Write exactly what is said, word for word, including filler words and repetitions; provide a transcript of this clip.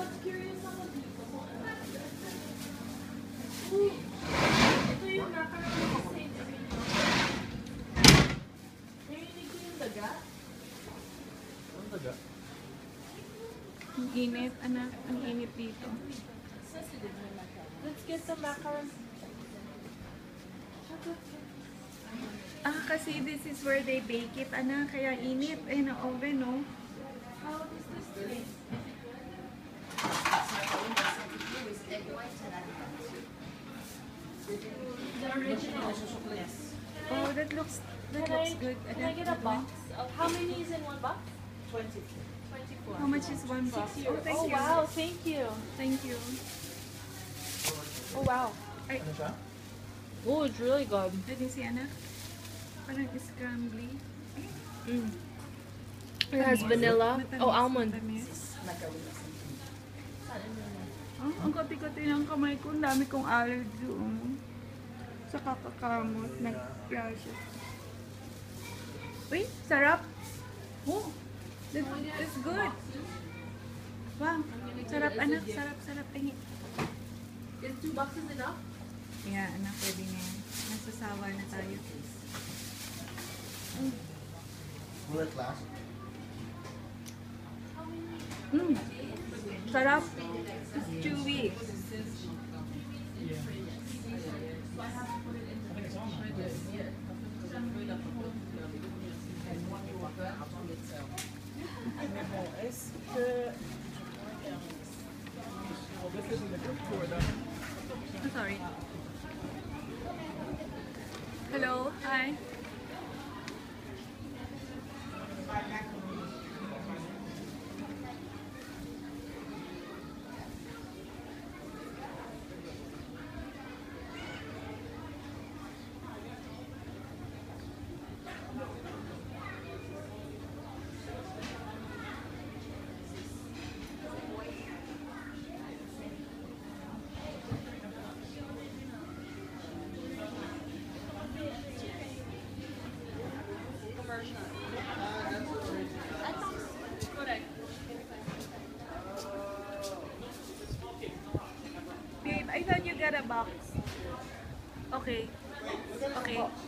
But curious ako dito kung ano. Ooh, ito yung macaroons sa Saint Emilion. Narinig ko yung daga. Ang daga? Ang init, anak. Ang init dito. Let's get some macarons. Ah, kasi this is where they bake it, anak. Kaya init. Ay, na oven, no? How is this taste? The original. Oh, that looks, that Can I, looks good. can I get a box? Of, how many is in one box? twenty. twenty-four. How much is one box? Oh, thank Oh, you. wow. Thank you. Thank you. Oh, wow. Ay, Ano siya? Oh, it's really good. pwede si anak? Parang scrambly. Mm. It has vanilla. Matamis, Oh, almond. matamis. Oh, ang kati-kati ng kamay ko. Ang dami kong allergy. Oh. Sa kakakamot. Nag-rashes. Uy, sarap. Oh, that, that's good. Wow, sarap anak. Sarap, sarap. Tingin. Is two boxes enough? Yeah, anak, pwede na yan. Nasasawa na tayo. Will it last? Mm. Sarap. It's chewy. Est-ce que... This is in the group tour, though. I'm sorry. Hello, hi. Babe, I thought you got a box. Okay. Okay.